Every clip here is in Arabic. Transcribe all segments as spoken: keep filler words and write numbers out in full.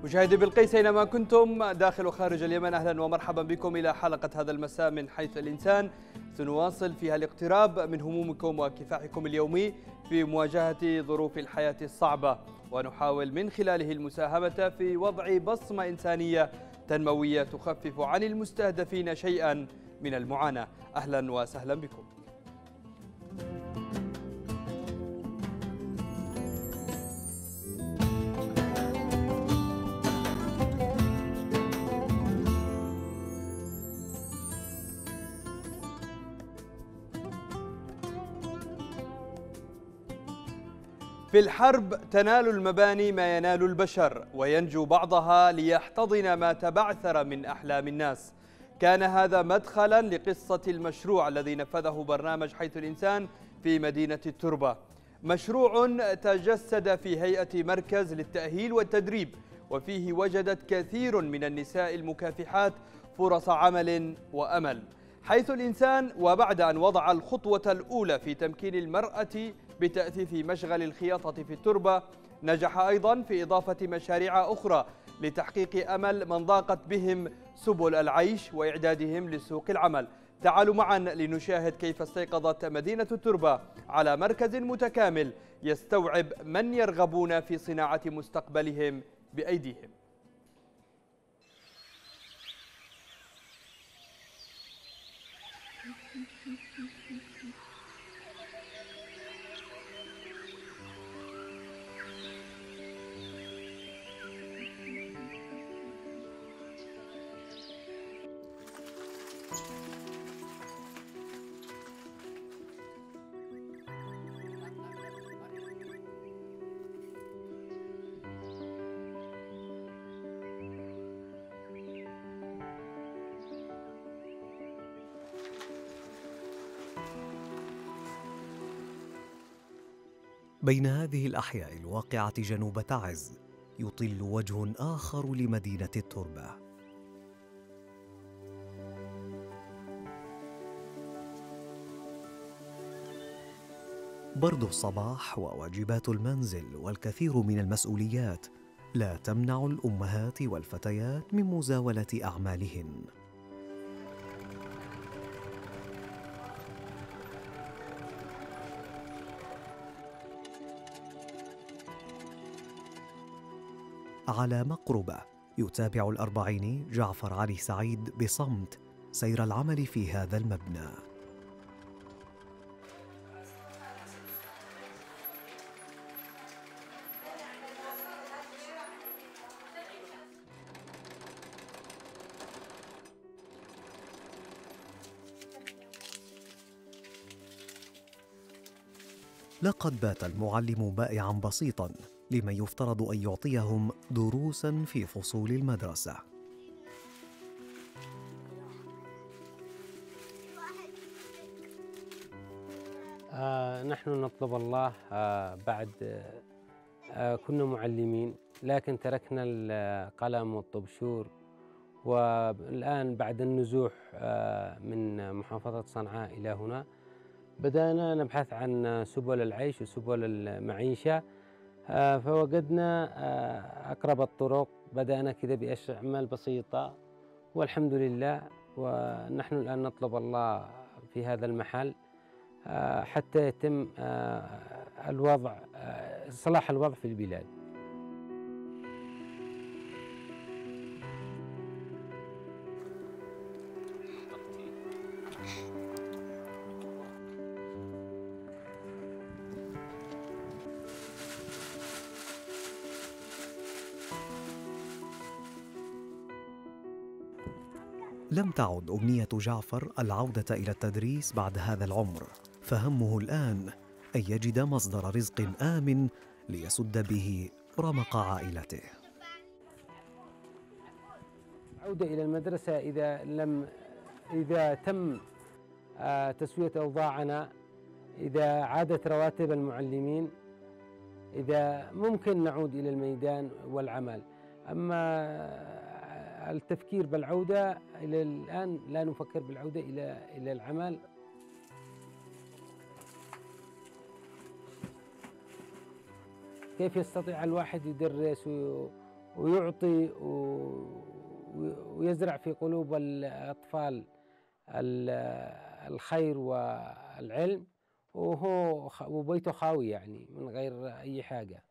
مشاهدي بالقيس أينما كنتم داخل وخارج اليمن، أهلا ومرحبا بكم إلى حلقة هذا المساء من حيث الإنسان، سنواصل فيها الاقتراب من همومكم وكفاحكم اليومي في مواجهة ظروف الحياة الصعبة، ونحاول من خلاله المساهمة في وضع بصمة إنسانية تنموية تخفف عن المستهدفين شيئا من المعاناة. أهلا وسهلا بكم. في الحرب تنال المباني ما ينال البشر، وينجو بعضها ليحتضن ما تبعثر من أحلام الناس. كان هذا مدخلا لقصة المشروع الذي نفذه برنامج حيث الإنسان في مدينة التربة، مشروع تجسد في هيئة مركز للتأهيل والتدريب، وفيه وجدت كثير من النساء المكافحات فرص عمل وأمل. حيث الإنسان، وبعد أن وضع الخطوة الأولى في تمكين المرأة بتأثيث مشغل الخياطة في التربة، نجح أيضا في إضافة مشاريع أخرى لتحقيق أمل من ضاقت بهم سبل العيش وإعدادهم لسوق العمل. تعالوا معا لنشاهد كيف استيقظت مدينة التربة على مركز متكامل يستوعب من يرغبون في صناعة مستقبلهم بأيديهم. بين هذه الأحياء الواقعة جنوب تعز يطل وجه آخر لمدينة التربة. برد الصباح وواجبات المنزل والكثير من المسؤوليات لا تمنع الأمهات والفتيات من مزاولة أعمالهن. على مقربة يتابع الأربعيني جعفر علي سعيد بصمت سير العمل في هذا المبنى. لقد بات المعلم بائعا بسيطا لمن يفترض أن يعطيهم دروسا في فصول المدرسة. آه نحن نطلب الله. آه بعد آه كنا معلمين، لكن تركنا القلم والطبشور، والآن بعد النزوح آه من محافظة صنعاء إلى هنا بدأنا نبحث عن سبل العيش وسبل المعيشة. آه فوجدنا آه أقرب الطرق، بدأنا كذا بأعمال بسيطة والحمد لله. ونحن الآن نطلب الله في هذا المحل آه حتى يتم آه الوضع آه صلاح الوضع في البلاد. لم تعد أمنية جعفر العودة إلى التدريس بعد هذا العمر، فهمه الآن أن يجد مصدر رزق آمن ليسد به رمق عائلته. عودة إلى المدرسة إذا لم إذا تم تسوية أوضاعنا، إذا عادت رواتب المعلمين، إذا ممكن نعود إلى الميدان والعمل. أما التفكير بالعودة إلى الآن لا نفكر بالعودة إلى إلى العمل. كيف يستطيع الواحد يدرس ويعطي ويزرع في قلوب الأطفال الخير والعلم، وهو وبيته خاوي يعني من غير أي حاجة.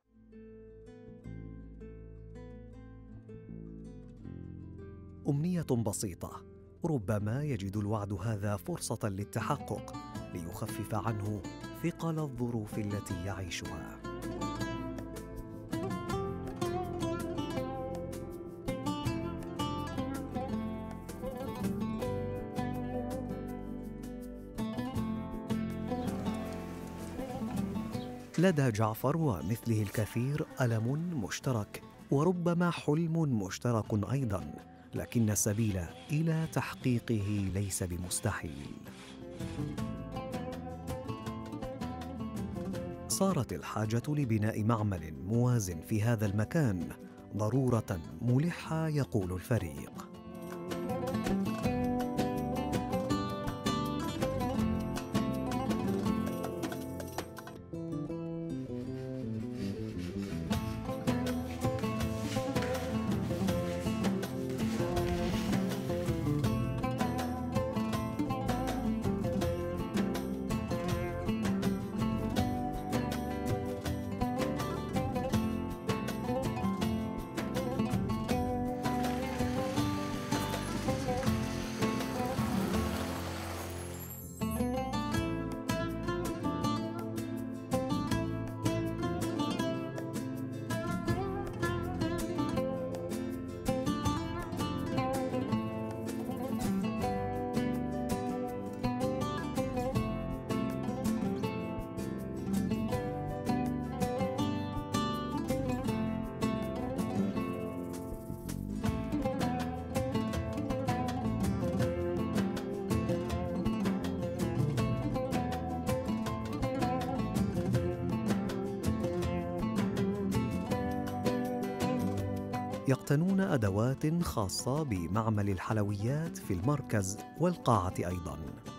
أمنية بسيطة، ربما يجد الوعد هذا فرصة للتحقق ليخفف عنه ثقل الظروف التي يعيشها. لدى جعفر ومثله الكثير ألم مشترك وربما حلم مشترك أيضاً، لكن السبيل إلى تحقيقه ليس بمستحيل. صارت الحاجة لبناء معمل موازن في هذا المكان ضرورة ملحة، يقول الفريق. يقتنون أدوات خاصة بمعمل الحلويات في المركز والقاعة أيضاً.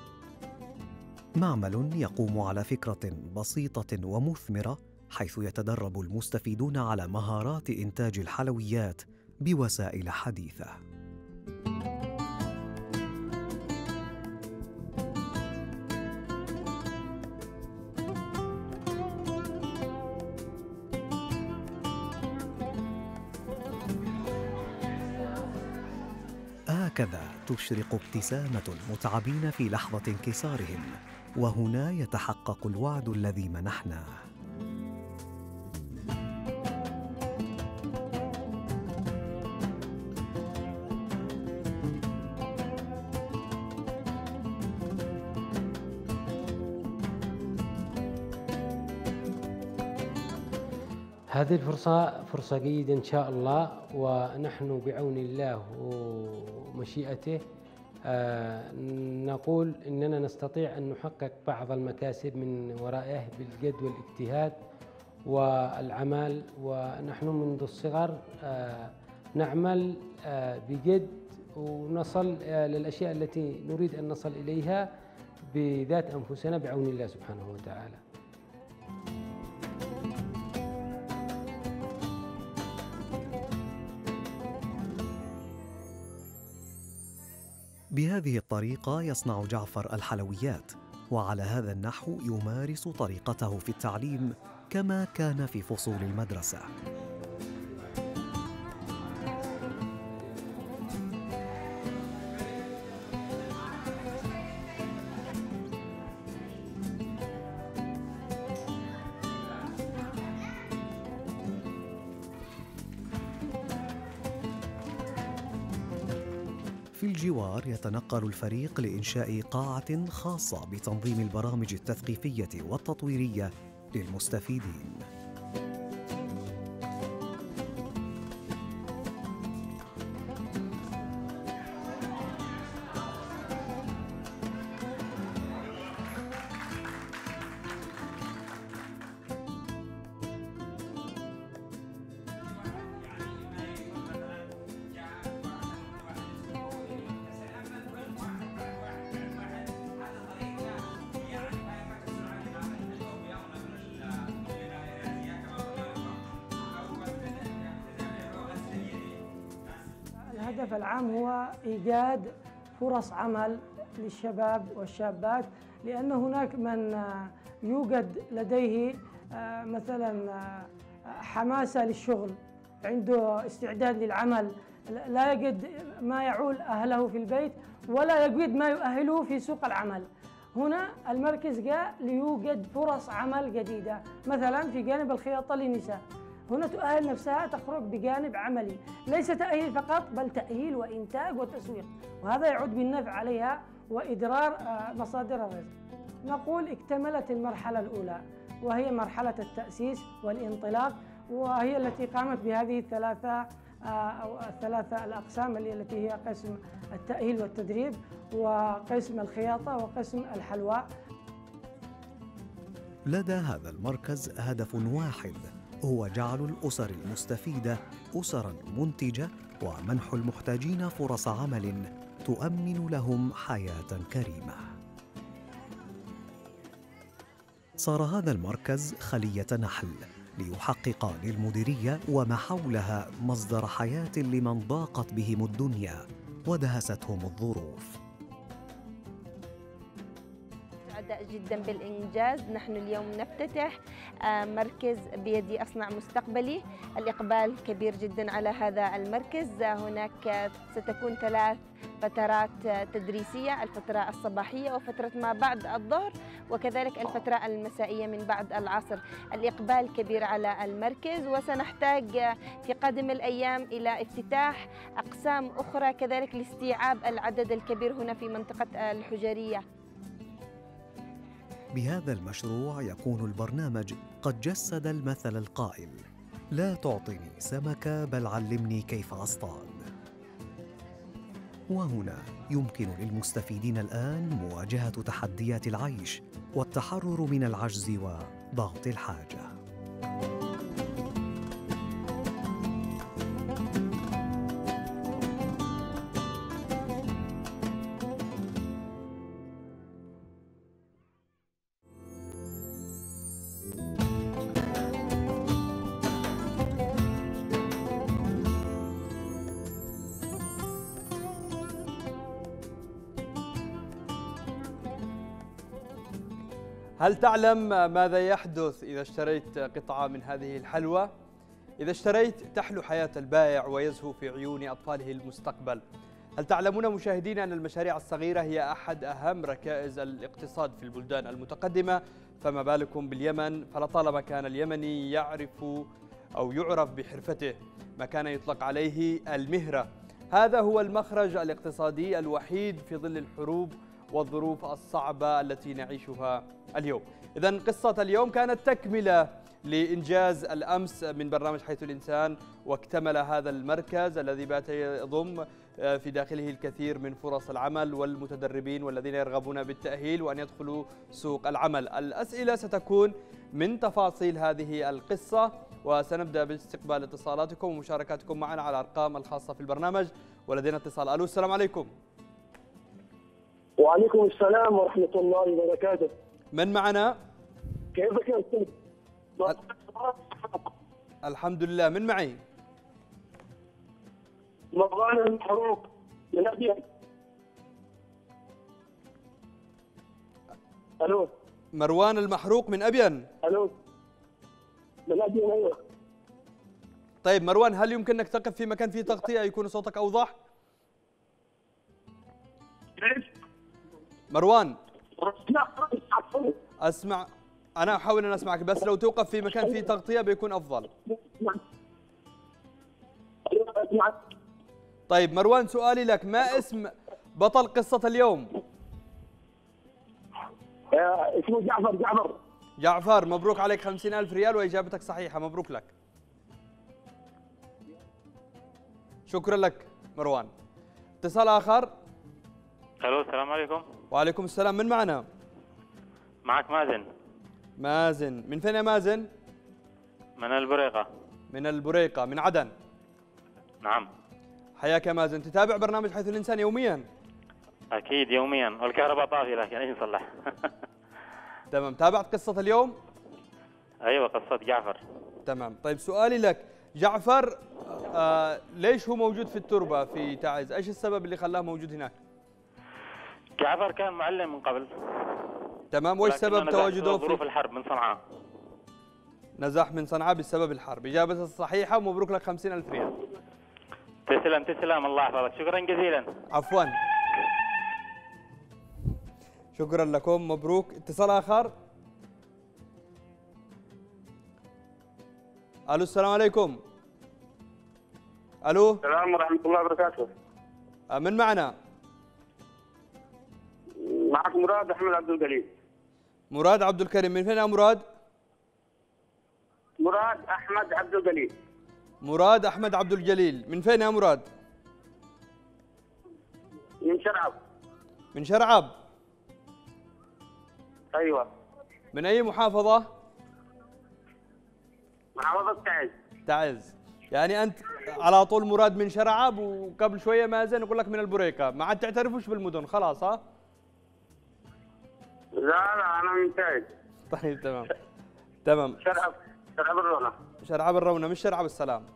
معمل يقوم على فكرة بسيطة ومثمرة، حيث يتدرب المستفيدون على مهارات إنتاج الحلويات بوسائل حديثة. هكذا تشرق ابتسامة المتعبين في لحظة انكسارهم، وهنا يتحقق الوعد الذي منحناه. هذه الفرصة فرصة جيدة إن شاء الله، ونحن بعون الله ومشيئته آه نقول إننا نستطيع أن نحقق بعض المكاسب من ورائه بالجد والاجتهاد والعمل، ونحن منذ الصغر آه نعمل آه بجد ونصل آه للأشياء التي نريد أن نصل إليها بذات أنفسنا بعون الله سبحانه وتعالى. بهذه الطريقة يصنع جعفر الحلويات، وعلى هذا النحو يمارس طريقته في التعليم كما كان في فصول المدرسة. في الجوار يتنقل الفريق لإنشاء قاعة خاصة بتنظيم البرامج التثقيفية والتطويرية للمستفيدين. الهدف العام هو إيجاد فرص عمل للشباب والشابات، لأن هناك من يوجد لديه مثلا حماسة للشغل، عنده استعداد للعمل، لا يجد ما يعول أهله في البيت ولا يجد ما يؤهله في سوق العمل. هنا المركز جاء ليوجد فرص عمل جديدة، مثلا في جانب الخياطة للنساء، هنا تؤهل نفسها تخرج بجانب عملي، ليس تأهيل فقط بل تأهيل وإنتاج وتسويق، وهذا يعود بالنفع عليها وإدرار مصادر الرزق. نقول اكتملت المرحلة الأولى وهي مرحلة التأسيس والانطلاق، وهي التي قامت بهذه الثلاثة أو الثلاثة الأقسام التي هي قسم التأهيل والتدريب وقسم الخياطة وقسم الحلوى. لدى هذا المركز هدف واحد، هو جعل الأسر المستفيدة أسراً منتجة ومنح المحتاجين فرص عمل تؤمن لهم حياة كريمة. صار هذا المركز خلية نحل ليحقق للمديرية وما حولها مصدر حياة لمن ضاقت بهم الدنيا ودهستهم الظروف. سعداء جدا بالإنجاز. نحن اليوم نفتتح مركز بيدي أصنع مستقبلي. الإقبال كبير جدا على هذا المركز. هناك ستكون ثلاث فترات تدريسية، الفترة الصباحية وفترة ما بعد الظهر وكذلك الفترة المسائية من بعد العصر. الإقبال كبير على المركز، وسنحتاج في قادم الأيام إلى افتتاح أقسام أخرى كذلك لاستيعاب العدد الكبير هنا في منطقة الحجرية. بهذا المشروع يكون البرنامج قد جسد المثل القائل: لا تعطني سمكة بل علمني كيف أصطاد. وهنا يمكن للمستفيدين الآن مواجهة تحديات العيش والتحرر من العجز وضغط الحاجة. هل تعلم ماذا يحدث إذا اشتريت قطعة من هذه الحلوى؟ إذا اشتريت تحلو حياة البائع ويزهو في عيون أطفاله المستقبل. هل تعلمون مشاهدين أن المشاريع الصغيرة هي أحد أهم ركائز الاقتصاد في البلدان المتقدمة؟ فما بالكم باليمن، فلطالما كان اليمني يعرف أو يعرف بحرفته، ما كان يطلق عليه المهرة. هذا هو المخرج الاقتصادي الوحيد في ظل الحروب والظروف الصعبة التي نعيشها اليوم. إذن قصة اليوم كانت تكملة لإنجاز الأمس من برنامج حيث الإنسان، واكتمل هذا المركز الذي بات يضم في داخله الكثير من فرص العمل والمتدربين والذين يرغبون بالتأهيل وأن يدخلوا سوق العمل. الأسئلة ستكون من تفاصيل هذه القصة، وسنبدأ باستقبال اتصالاتكم ومشاركاتكم معنا على الأرقام الخاصة في البرنامج. ولدينا اتصال. ألو، السلام عليكم. وعليكم السلام ورحمة الله وبركاته. من معنا؟ كيفك يا أستاذ؟ الحمد لله. من معي؟ مروان المحروق من أبين. ألو. مروان المحروق من أبين. ألو. من أبين، أيوه. طيب مروان، هل يمكنك تقف في مكان فيه تغطية يكون صوتك أوضح؟ كيف؟ مروان أسمع، أنا أحاول أن أسمعك، بس لو توقف في مكان فيه تغطية بيكون أفضل. طيب مروان، سؤالي لك، ما اسم بطل قصة اليوم؟ اسمه جعفر. جعفر جعفر، مبروك عليك خمسين ألف ريال وإجابتك صحيحة، مبروك لك. شكرا لك مروان. اتصال آخر. الو، السلام عليكم. وعليكم السلام. من معنا؟ معك مازن. مازن، من فين يا مازن؟ من البريقة. من البريقة، من عدن. نعم. حياك يا مازن. تتابع برنامج حيث الإنسان يوميا؟ أكيد يوميا، والكهرباء طافية لكن إيش نصلح. تمام. تابعت قصة اليوم؟ أيوة، قصة جعفر. تمام. طيب سؤالي لك، جعفر، آه ليش هو موجود في التربة في تعز؟ ايش السبب اللي خلاه موجود هناك؟ جعفر كان معلم من قبل. تمام، وايش سبب تواجده في ظروف الحرب من صنعاء؟ نزح من صنعاء بسبب الحرب. إجابة الصحيحة ومبروك لك خمسين ألف ريال. تسلم تسلم، الله يحفظك، شكرا جزيلا. عفوا، شكرا لكم، مبروك. اتصال آخر. ألو، السلام عليكم. ألو. السلام ورحمة الله وبركاته. من معنا؟ معك مراد أحمد عبد القليل. مراد عبد الكريم، من فين يا مراد؟ مراد أحمد عبد القليل. مراد أحمد عبد الجليل، من فين يا مراد؟ من شرعب. من شرعب؟ أيوة. من أي محافظة؟ محافظة تعز. تعز، يعني أنت على طول مراد من شرعب، وقبل شوية مازن يقول لك من البريكة، ما عاد تعترفوش بالمدن خلاص ها؟ لا لا أنا من تعز. طيب تمام تمام. شرعب شرعب الرونة. شرعب الرونة، مش شرعب السلام.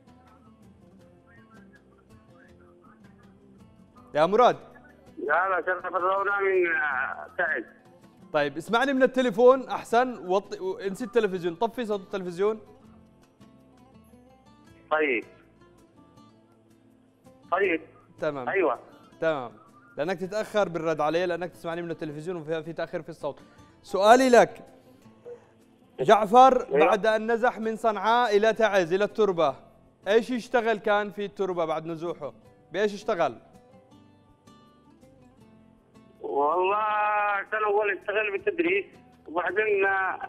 يا مراد. لا لا شرعب الرونة من تعز. طيب اسمعني من التليفون احسن، وطي انسي التلفزيون، طفي صوت التلفزيون. طيب طيب تمام. ايوه تمام، لانك تتاخر بالرد عليه، لانك تسمعني من التلفزيون وفي في تاخير في الصوت. سؤالي لك، جعفر أيوة. بعد ان نزح من صنعاء الى تعز الى التربه، ايش يشتغل كان في التربه بعد نزوحه؟ بايش اشتغل؟ والله كان اول اشتغل بالتدريس، وبعدين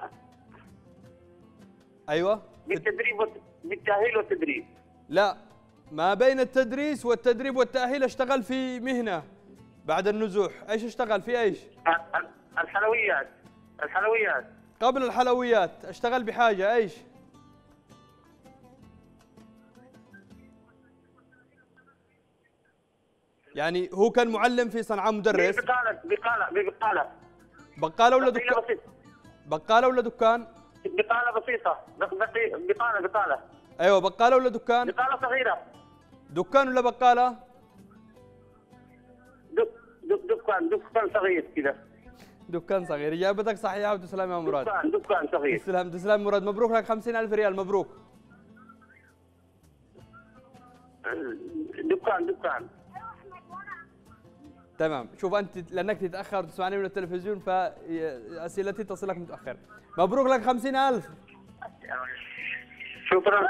ايوه بالتدريب والت- بالتاهيل والتدريب. لا، ما بين التدريس والتدريب والتاهيل اشتغل في مهنه بعد النزوح، ايش اشتغل في ايش؟ ال- ال- الحلويات الحلويات قبل الحلويات اشتغل بحاجه ايش؟ يعني هو كان معلم في صنعاء، مدرس. بقالة بقالة بقالة بقالة ولا بقالة دكان؟ بسيطة. بقالة ولا دكان؟ بقالة بسيطة بق- بقي- بقالة بقالة ايوه، بقالة ولا دكان؟ بقالة صغيرة. دكان ولا بقالة؟ دك دك دكان دكان صغير كذا. دكان صغير. اجابتك صحيحة وتسلم يا مراد. دكان دكان صغير. تسلم تسلم مراد، مبروك لك خمسين ألف ريال، مبروك. دكان دكان تمام، شوف انت لانك تتاخر تسمعني من التلفزيون فاسئلتي تصلك متاخر. مبروك لك خمسين ألف. شكرا.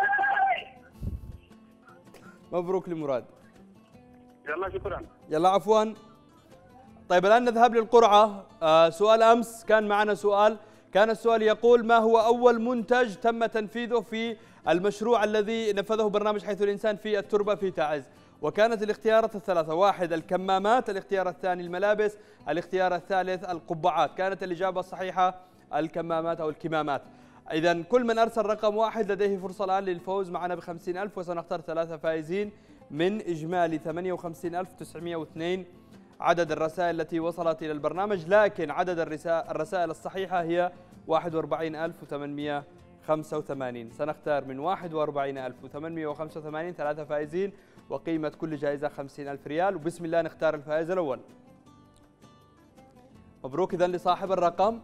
مبروك لمراد. يلا شكرا. يلا عفوا. طيب الان نذهب للقرعه. آه سؤال امس كان معنا سؤال، كان السؤال يقول: ما هو اول منتج تم تنفيذه في المشروع الذي نفذه برنامج حيث الانسان في التربه في تعز؟ وكانت الاختيارات الثلاثه: واحد الكمامات، الاختيار الثاني الملابس، الاختيار الثالث القبعات. كانت الاجابه الصحيحه الكمامات او الكمامات. اذا كل من ارسل رقم واحد لديه فرصه الان للفوز معنا ب خمسين ألف، وسنختار ثلاثه فائزين من اجمالي ثمانية وخمسين ألف وتسعمئة واثنين عدد الرسائل التي وصلت الى البرنامج، لكن عدد الرسائل الصحيحه هي واحد وأربعين ألف وثمانمئة وخمسة وثمانين. سنختار من واحد وأربعين ألف وثمانمئة وخمسة وثمانين ثلاثه فائزين، وقيمه كل جائزه خمسين ألف ريال. وبسم الله نختار الفائز الاول. مبروك اذا لصاحب الرقم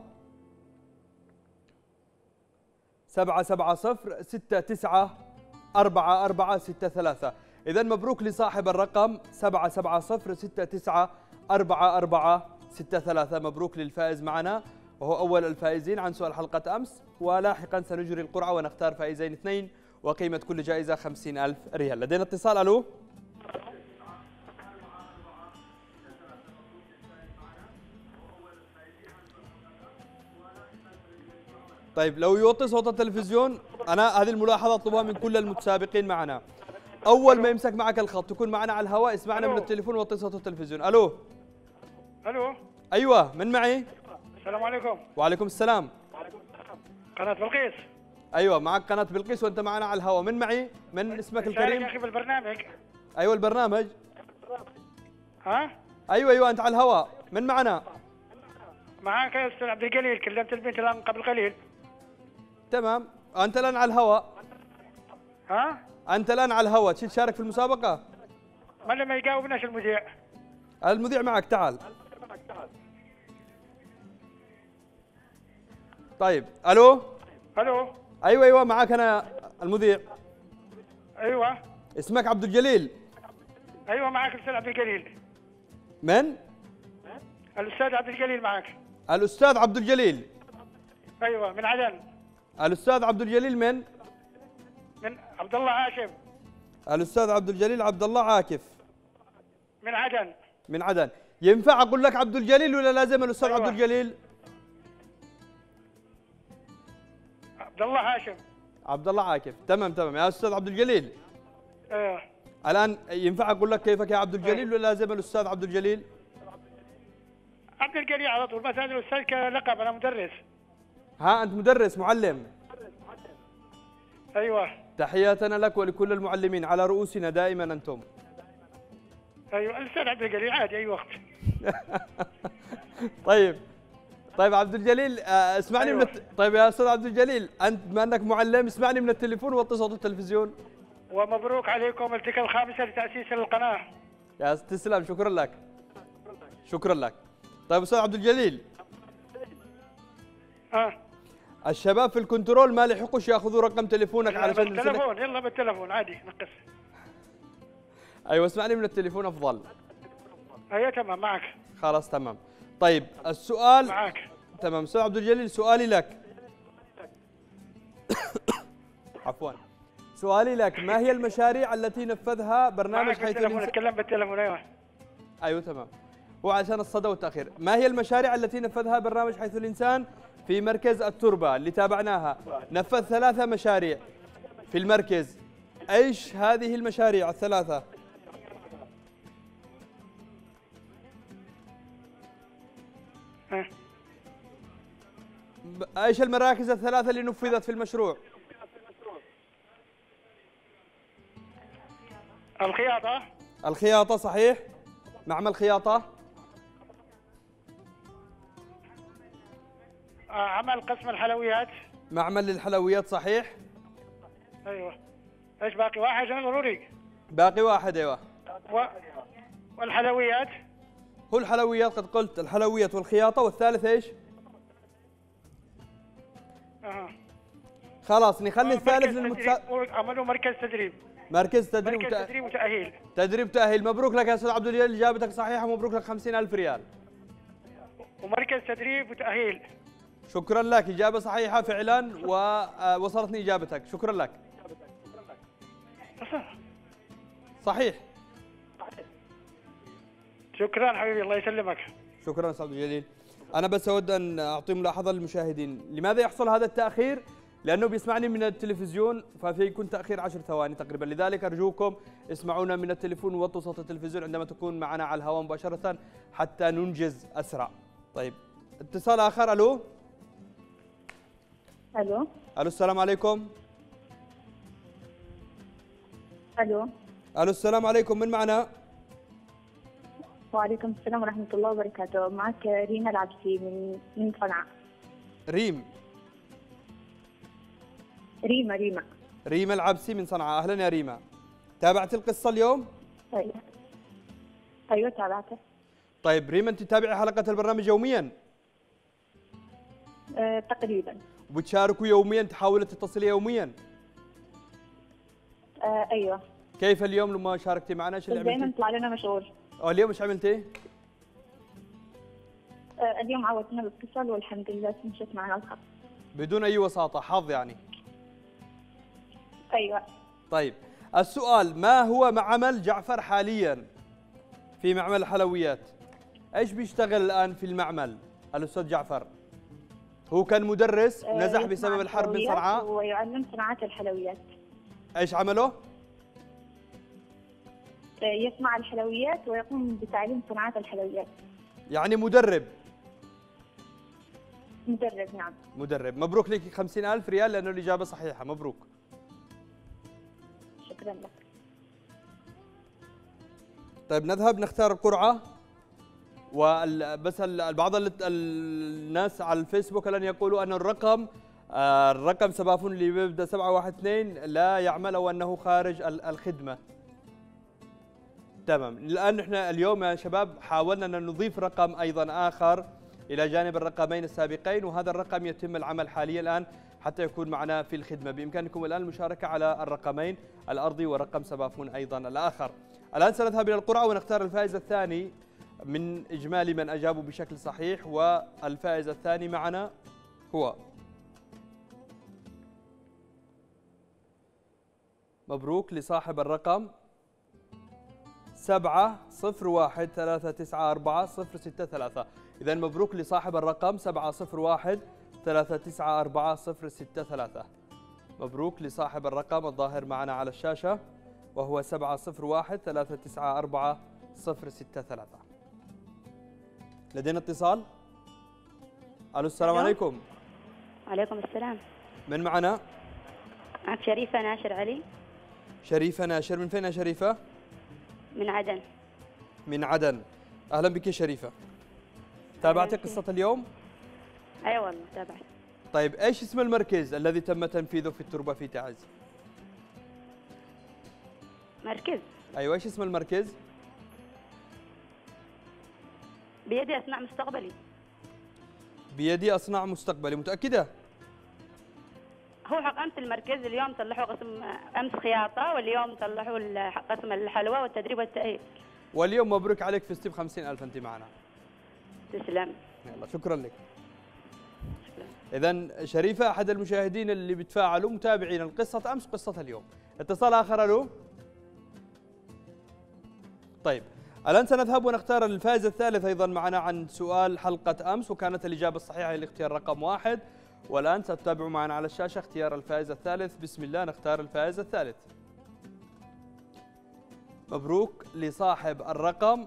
سبعة سبعة صفر ستة تسعة أربعة أربعة ستة ثلاثة. إذا مبروك لصاحب الرقم سبعة سبعة صفر ستة تسعة أربعة أربعة ستة ثلاثة. مبروك للفائز معنا، وهو أول الفائزين عن سؤال حلقة أمس. ولاحقا سنجري القرعة ونختار فائزين اثنين، وقيمة كل جائزة خمسين ألف ريال. لدينا اتصال. ألو. طيب لو يوطي صوت التلفزيون. أنا هذه الملاحظة أطلبها من كل المتسابقين معنا. أول ما يمسك معك الخط تكون معنا على الهواء، اسمعنا من التليفون ووطي صوت التلفزيون. ألو. الو. أيوة، من معي؟ السلام عليكم. وعليكم السلام. قناة بلقيس. أيوة معك قناة بلقيس وأنت معنا على الهواء. من معي؟ من اسمك الكريم؟ يا أخي بالبرنامج. أيوة البرنامج. ها؟ أيوة أيوة أنت على الهواء. من معنا؟ معاك يا أستاذ عبد القليل، كلمت البنت الآن قبل قليل. تمام، أنت الآن على الهواء. ها؟ أنت الآن على الهواء، تشي تشارك في المسابقة؟ ما لما يجاوبناش المذيع. المذيع معك، تعال. طيب، ألو؟ الو. أيوه أيوه معك أنا المذيع. ايوه. اسمك عبد الجليل؟ ايوه معك الاستاذ عبد الجليل. من؟ الاستاذ عبد الجليل معك. الأستاذ عبد الجليل. ايوه من عدن. الأستاذ عبد الجليل من؟ من عبد الله هاشم. الأستاذ عبد الجليل عبد الله عاكف من عدن. من عدن. ينفع أقول لك عبد الجليل ولا لازم الأستاذ أيوة. عبد الجليل؟ عبد الله هاشم. عبد الله عاكف. تمام تمام يا أستاذ عبد الجليل. ايوه. الآن ينفع أقول لك كيفك يا عبد الجليل ولا لازم الأستاذ عبد الجليل؟ عبد الجليل على طول، بس هذا الاستاذ كلقب، انا مدرس. ها أنت مدرس معلم؟ ايوه. تحياتنا لك ولكل المعلمين، على رؤوسنا دائما أنتم. ايوه الاستاذ عبد الجليل عادي اي وقت. طيب طيب عبد الجليل آه، اسمعني أيوة. من الت... طيب يا أستاذ عبد الجليل، أنت بما أنك معلم اسمعني من التليفون وطي صوت التلفزيون. ومبروك عليكم التقى الخامسه لتاسيس القناه. يا تسلم، شكرا لك. شكرا لك. طيب أستاذ عبد الجليل. ها. الشباب في الكنترول ما لحقوش ياخذوا رقم تليفونك علشان نرسلك. بالتليفون، يلا بالتليفون عادي نقص. ايوه اسمعني من التليفون افضل. ايوه تمام معك. خلاص تمام. طيب السؤال معك. تمام استاذ عبد الجليل، سؤالي لك. عفوا. سؤالي لك، ما هي المشاريع التي نفذها برنامج حيث الانسان؟ اتكلم بالتليفون. ايوه. ايوه تمام. هو عشان الصدى والتاخير. ما هي المشاريع التي نفذها برنامج حيث الانسان في مركز التربة اللي تابعناها؟ نفذ ثلاثة مشاريع في المركز. ايش هذه المشاريع الثلاثة؟ ها. ايش المراكز الثلاثة اللي نفذت في المشروع؟ الخياطة. الخياطة صحيح. معمل خياطة. آه عمل قسم الحلويات. معمل للحلويات صحيح. ايوه. ايش باقي واحد عشان ضروري؟ باقي واحد ايوه. و... والحلويات. هو الحلويات قد قلت، الحلويات والخياطة، والثالث ايش؟ اها. خلاص نخلي الثالث للمتسابق. عملوا مركز تدريب. مركز تدريب مركز وتأ... تدريب وتأهيل. تدريب وتأهيل. مبروك لك يا استاذ عبد الجليل، اجابتك صحيحة، مبروك لك خمسين ألف ريال. ومركز تدريب وتأهيل. شكرا لك، إجابة صحيحة فعلا ووصلتني إجابتك، شكرا لك. صحيح. شكرا حبيبي، الله يسلمك. شكرا استاذ عبد الجليل. أنا بس أود أن أعطي ملاحظة للمشاهدين، لماذا يحصل هذا التأخير؟ لأنه بيسمعني من التلفزيون ففي يكون تأخير عشر ثواني تقريبا، لذلك أرجوكم اسمعونا من التليفون ووطوا صوت التلفزيون عندما تكون معنا على الهواء مباشرة حتى ننجز أسرع. طيب اتصال آخر. ألو. ألو. ألو السلام عليكم. ألو. ألو السلام عليكم، من معنا؟ وعليكم السلام ورحمة الله وبركاته، معك ريما العبسي من من صنعاء. ريم. ريما ريما. ريما العبسي من صنعاء، أهلا يا ريما. تابعت القصة اليوم؟ أيوة. أيوة تابعته. طيب ريما، أنت تتابعي حلقة البرنامج يومياً؟ أه تقريباً. وبتشاركوا يومياً، تحاولي تتصلي يومياً؟ أه أيوة. كيف اليوم لما شاركتي معنا؟ ايش اللي عملتي؟ دائما يطلع لنا مشغول. اه اليوم ايش عملتي؟ أه اليوم عودتنا بالاتصال والحمد لله مشيت معنا الخط. بدون أي وساطة، حظ يعني. أيوة. طيب السؤال، ما هو عمل جعفر حالياً في معمل الحلويات؟ ايش بيشتغل الآن في المعمل الأستاذ جعفر؟ هو كان مدرس نزح بسبب الحرب من صنعاء ويعلم صناعة الحلويات. ايش عمله؟ يصنع الحلويات ويقوم بتعليم صناعة الحلويات. يعني مدرب. مدرب نعم. مدرب. مبروك لك خمسين ألف ريال لأنه الإجابة صحيحة، مبروك. شكرا لك. طيب نذهب نختار القرعة. وبس بعض الناس على الفيسبوك الآن يقولوا أن الرقم الرقم سبافون اللي بيبدأ سبعة واحد اثنين لا يعمل أو أنه خارج الخدمة. تمام. الآن احنا اليوم يا شباب حاولنا أن نضيف رقم أيضا آخر إلى جانب الرقمين السابقين، وهذا الرقم يتم العمل حاليا الآن حتى يكون معنا في الخدمة. بإمكانكم الآن المشاركة على الرقمين الأرضي ورقم سبافون أيضا الآخر. الآن سنذهب إلى القرعة ونختار الفائز الثاني من إجمالي من أجابوا بشكل صحيح، والفائز الثاني معنا هو مبروك لصاحب الرقم سبعة صفر واحد ثلاثة تسعة أربعة صفر ستة ثلاثة. إذا مبروك لصاحب الرقم سبعة صفر واحد ثلاثة تسعة أربعة صفر ستة ثلاثة. مبروك لصاحب الرقم الظاهر معنا على الشاشة وهو سبعة صفر واحد ثلاثة تسعة أربعة صفر ستة ثلاثة. لدينا اتصال. ألو السلام عليكم. وعليكم السلام. من معنا؟ معك شريفة ناشر علي. شريفة ناشر، من فين يا شريفة؟ من عدن. من عدن. أهلا بك يا شريفة. تابعتي قصة اليوم؟ أي والله تابعت. طيب ايش اسم المركز الذي تم تنفيذه في التربة في تعز؟ مركز؟ ايوه، ايش اسم المركز؟ بيدي أصنع مستقبلي. بيدي أصنع مستقبلي، متأكدة؟ هو حق أمس المركز، اليوم صلحوا قسم أمس خياطة، واليوم صلحوا قسم الحلوى والتدريب والتأهيل. واليوم مبروك عليك فزتي ب خمسين ألف أنت معنا. تسلم. يلا شكرا لك. إذا شريفة أحد المشاهدين اللي بيتفاعلوا متابعين القصة أمس قصة اليوم. اتصال آخر. ألو. طيب الآن سنذهب ونختار الفائز الثالث أيضا معنا عن سؤال حلقة أمس، وكانت الإجابة الصحيحة لاختيار رقم واحد. والآن ستتابعوا معنا على الشاشة اختيار الفائز الثالث. بسم الله نختار الفائز الثالث. مبروك لصاحب الرقم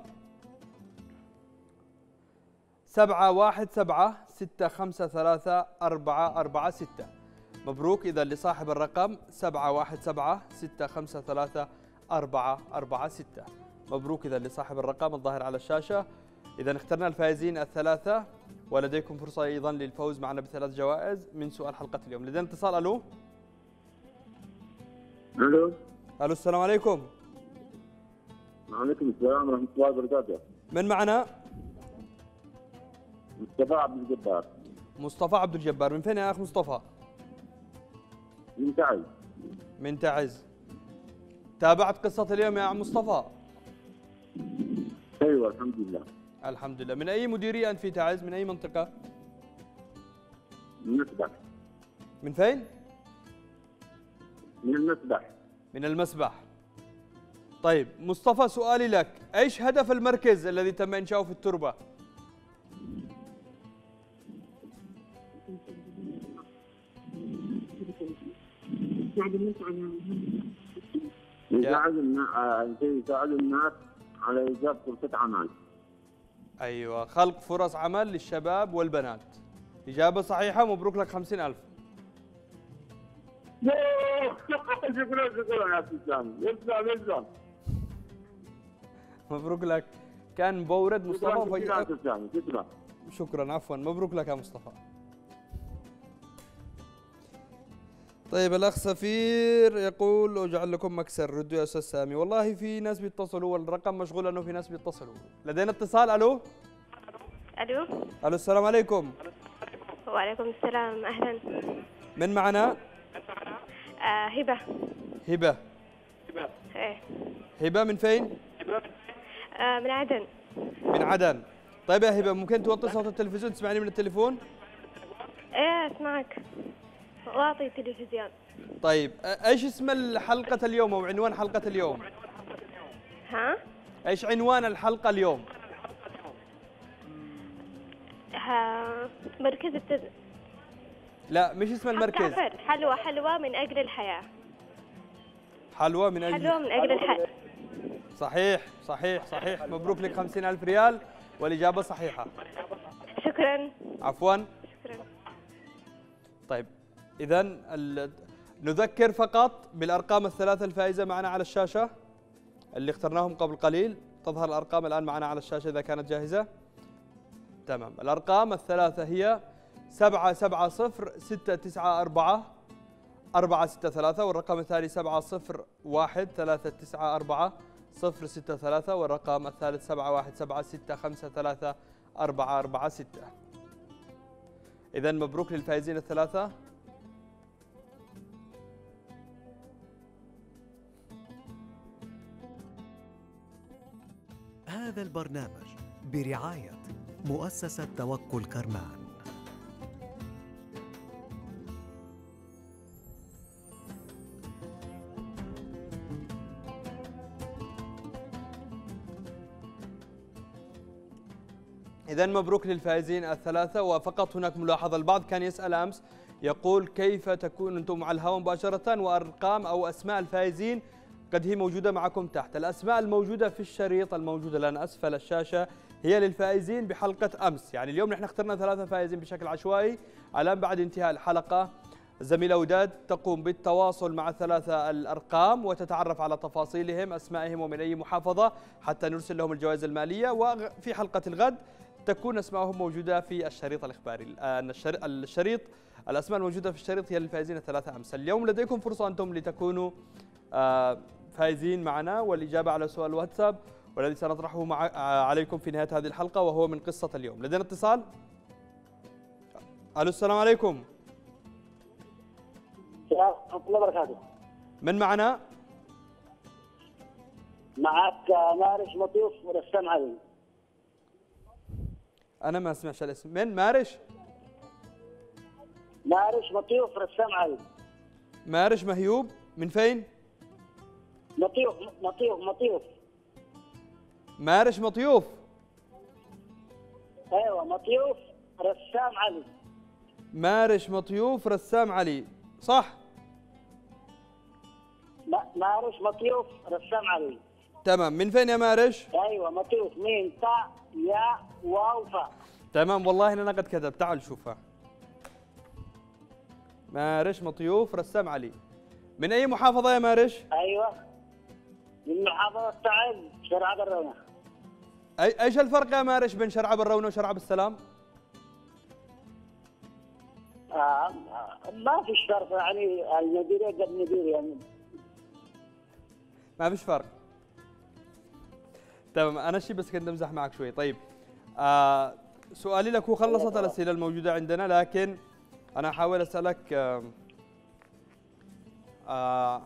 سبعة واحد سبعة ستة خمسة ثلاثة أربعة أربعة ستة. مبروك إذا لصاحب الرقم سبعة واحد سبعة ستة خمسة ثلاثة أربعة أربعة ستة. مبروك إذا لصاحب الرقم الظاهر على الشاشة. إذا اخترنا الفائزين الثلاثة، ولديكم فرصة أيضا للفوز معنا بثلاث جوائز من سؤال حلقة اليوم. لدينا اتصال. ألو. ألو. ألو السلام عليكم. وعليكم السلام ورحمة الله وبركاته. من معنا؟ مصطفى عبد الجبار. مصطفى عبد الجبار، من فين يا أخ مصطفى؟ من تعز. من تعز. تابعت قصة اليوم يا عم مصطفى؟ أيوة الحمد لله. الحمد لله. من أي مديرية أنت في تعز؟ من أي منطقة؟ من المسبح. من فين؟ من المسبح. من المسبح. طيب مصطفى سؤالي لك، ايش هدف المركز الذي تم انشاؤه في التربة؟ يساعد الناس يساعد الناس على ايجاد فرصة عمل. ايوه، خلق فرص عمل للشباب والبنات. إجابة صحيحة، مبروك لك خمسين ألف. شكرا شكرا يا تسلم. يسلم يسلم. مبروك لك. كان بورد مصطفى. شكرا شكرا. شكرا عفوا، مبروك لك يا مصطفى. طيب الأخ سفير يقول أجعل لكم مكسر، ردوا يا أستاذ سامي. والله في ناس بيتصلوا والرقم مشغول لأنه في ناس بيتصلوا. لدينا اتصال. ألو. ألو. ألو السلام عليكم. وعليكم السلام، أهلا. من معنا؟ آه هبة. هبة. هبة. إيه. هبة من فين؟ آه من عدن. من عدن. طيب يا هبة ممكن توطي صوت التلفزيون تسمعني من التليفون؟ ايه اسمعك. واطي التلفزيون. طيب ايش اسم حلقة اليوم او عنوان حلقة اليوم؟ ها؟ ايش عنوان الحلقة اليوم؟ ها مركز التد... لا مش اسم المركز. حلوى حلوى من أجل الحياة. حلوى من أجل حلوى من أجل الحياة. صحيح صحيح صحيح، مبروك لك خمسين ألف ريال والإجابة صحيحة. شكرا. عفوا. شكرا. طيب إذا ال... نذكر فقط بالأرقام الثلاثة الفائزة معنا على الشاشة اللي اخترناهم قبل قليل. تظهر الأرقام الآن معنا على الشاشة إذا كانت جاهزة. تمام. الأرقام الثلاثة هي سبعة سبعة صفر ستة تسعة أربعة أربعة ستة ثلاثة، والرقم الثاني سبعة صفر واحد ثلاثة تسعة أربعة صفر ستة ثلاثة، والرقم الثالث سبعة واحد سبعة ستة خمسة ثلاثة أربعة أربعة ستة. إذا مبروك للفائزين الثلاثة. هذا البرنامج برعاية مؤسسة توكل كرمان. إذا مبروك للفائزين الثلاثة. وفقط هناك ملاحظة، البعض كان يسأل أمس يقول كيف تكون أنتم على الهواء مباشرة وأرقام أو أسماء الفائزين قد هي موجودة معكم تحت. الأسماء الموجودة في الشريط الموجودة الآن أسفل الشاشة هي للفائزين بحلقة أمس. يعني اليوم نحن اخترنا ثلاثة فائزين بشكل عشوائي. الآن بعد انتهاء الحلقة الزميلة وداد تقوم بالتواصل مع الثلاثة الأرقام وتتعرف على تفاصيلهم، أسمائهم ومن أي محافظة، حتى نرسل لهم الجوائز المالية. وفي حلقة الغد تكون أسمائهم موجودة في الشريط الإخباري. الآن الشريط الأسماء الموجودة في الشريط هي للفائزين الثلاثة أمس. اليوم لديكم فرصة أنتم لتكونوا فائزين معنا، والإجابة على سؤال الواتساب والذي سنطرحه مع عليكم في نهاية هذه الحلقة، وهو من قصة اليوم. لدينا اتصال. ألو، السلام عليكم. السلام ورحمة الله وبركاته. من معنا؟ معك مارش مطيوف ورسام علي. أنا ما أسمعش الاسم. من مارش؟ مارش مطيوف رسام علي. مارش مهيوب من فين؟ مطيوف مطيوف مطيوف. مارش مطيوف. ايوه مطيوف رسام علي. مارش مطيوف رسام علي، صح؟ مارش مطيوف رسام علي. تمام. من فين يا مارش؟ ايوه مطيوف، ميم تاء ياء واو فاء. تمام، والله انا قد كتبت. تعال شوفها. مارش مطيوف رسام علي. من اي محافظة يا مارش؟ ايوه من محافظة تعز شرعب الرونة. اي ايش الفرق يا مارش بين شرعب الرونة وشرعب السلام؟ آه ما فيش فرق، يعني المديرية قد مدير يعني. ما فيش فرق. تمام، انا شي بس كنت امزح معك شوي. طيب آه سؤالي لك، هو خلصت الاسئله الموجوده عندنا، لكن انا احاول اسالك آه آه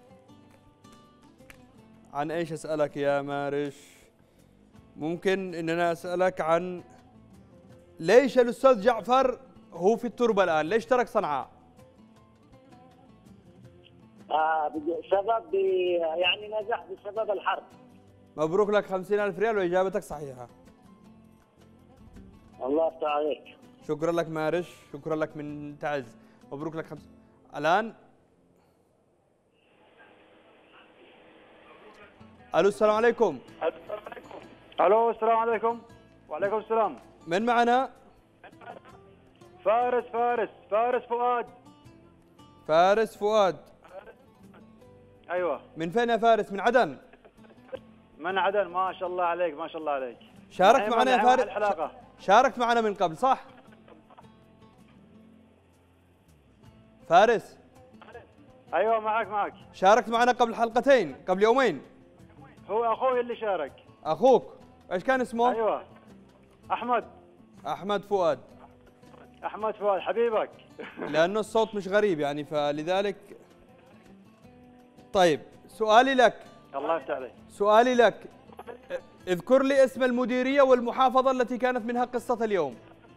عن ايش اسالك يا مارش؟ ممكن ان انا اسالك عن ليش الاستاذ جعفر هو في التربه الان؟ ليش ترك صنعاء؟ آه بسبب يعني نجح بسبب الحرب. مبروك لك خمسين ألف ريال وإجابتك صحيحة. الله يفتح عليك. شكرا لك مارش، شكرا لك من تعز. مبروك لك خمس. الآن ألو، السلام عليكم. ألو، السلام عليكم. وعليكم السلام. من معنا؟ فارس فارس فارس فؤاد. فارس فؤاد. أيوة. من فين يا فارس؟ من عدن؟ من عدن. ما شاء الله عليك، ما شاء الله عليك. شاركت معنا يا فارس؟ شاركت معنا من قبل صح؟ فارس. ايوه معك معك. شاركت معنا قبل حلقتين، قبل يومين. هو اخوي اللي شارك. اخوك، ايش كان اسمه؟ ايوه احمد. احمد فؤاد. احمد فؤاد حبيبك. لانه الصوت مش غريب يعني، فلذلك. طيب سؤالي لك. الله يفتح عليك. سؤالي لك، اذكر لي اسم المديرية والمحافظة التي كانت منها قصة اليوم.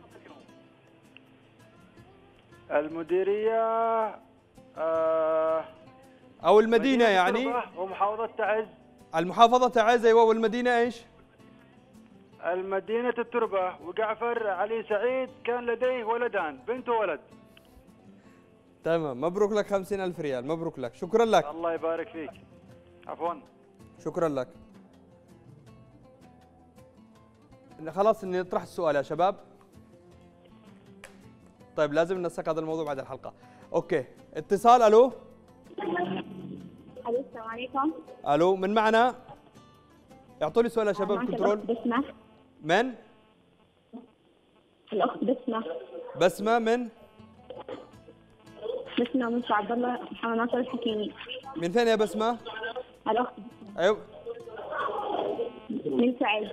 المديرية آه أو المدينة يعني. ومحافظة تعز. المحافظة تعز أيوة، والمدينة إيش؟ المدينة التربة. وجعفر علي سعيد كان لديه ولدان، بنت وولد. تمام، مبروك لك خمسين ألف ريال، مبروك لك، شكرا لك. الله يبارك فيك. عفوا. شكرا لك. خلاص نطرح السؤال يا شباب. طيب لازم ننسق هذا الموضوع بعد الحلقة. اوكي، اتصال. الو. الو، السلام عليكم. الو، من معنا؟ اعطوني سؤال يا شباب كنترول. بسمة. من؟ الأخت بسمة. بسمة من؟ بسمة من عبد الله محمد ناصر الحكيمي. من فين يا بسمة؟ الأخت. أيوه. من سعيد.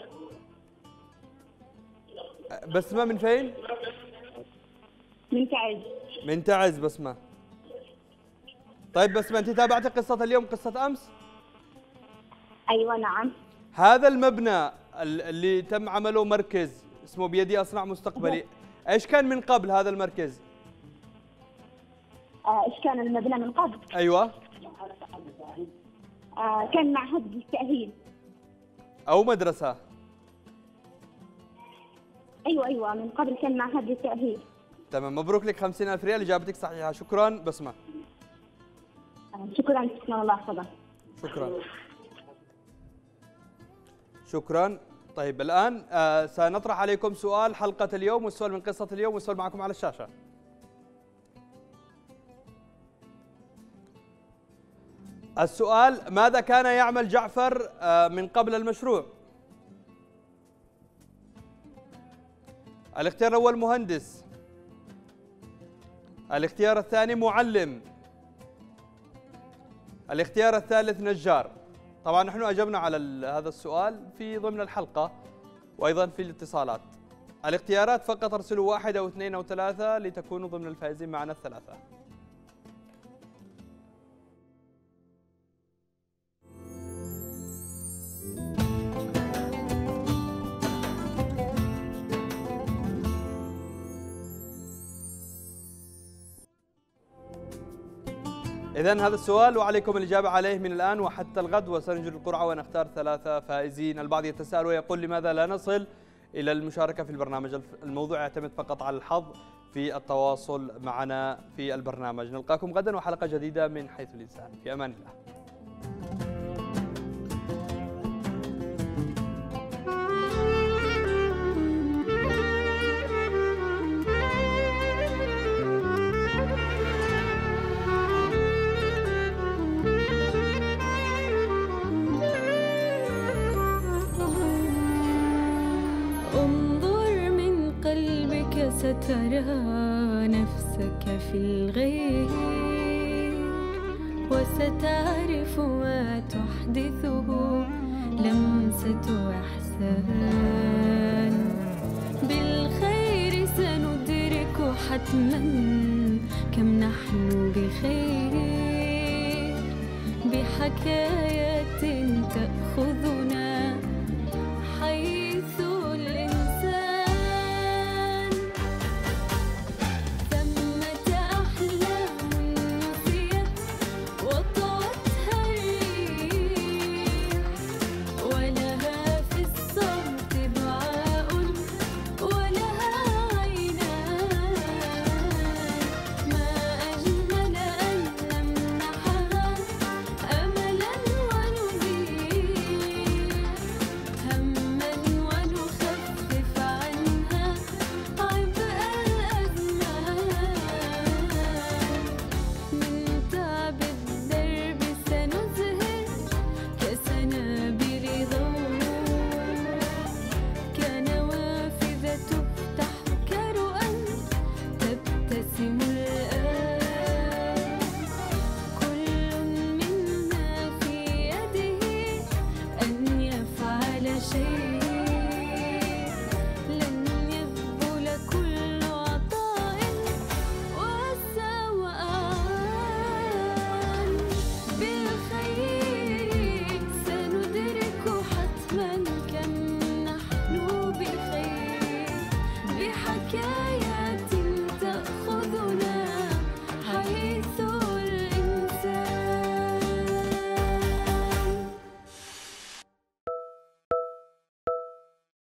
بسمة من فين؟ من تعز. من تعز بسمة. طيب بسمة، أنت تابعتي قصة اليوم، قصة أمس؟ أيوة نعم. هذا المبنى اللي تم عمله مركز اسمه بيدي أصنع مستقبلي، إيش كان من قبل هذا المركز؟ آه، إيش كان المبنى من قبل؟ أيوة. آه، كان معهد للتأهيل. أو مدرسة. أيوة أيوة من قبل كان معهد للتأهيل. تمام، مبروك لك خمسين ألف ريال، إجابتك صحيحة. شكرا بسمة. آه، شكرا شكرا الله يحفظك. شكرا. شكرا. طيب الآن آه سنطرح عليكم سؤال حلقة اليوم، والسؤال من قصة اليوم، والسؤال معكم على الشاشة. السؤال: ماذا كان يعمل جعفر آه من قبل المشروع؟ الاختيار الأول مهندس، الاختيار الثاني معلم، الاختيار الثالث نجار. طبعا نحن أجبنا على هذا السؤال في ضمن الحلقة وأيضا في الاتصالات. الاختيارات فقط ارسلوا واحد أو اثنين أو ثلاثة لتكونوا ضمن الفائزين معنا الثلاثة. إذن هذا السؤال وعليكم الإجابة عليه من الآن وحتى الغد، وسنجري القرعة ونختار ثلاثة فائزين. البعض يتساءل ويقول لماذا لا نصل إلى المشاركة في البرنامج؟ الموضوع يعتمد فقط على الحظ في التواصل معنا في البرنامج. نلقاكم غدا وحلقة جديدة من حيث الإنسان. في أمان الله. سترى نفسك في الغير وستعرف ما تحدثه لمسة إحسان. بالخير سندرك حتما كم نحن بخير، بحكايات تأخذ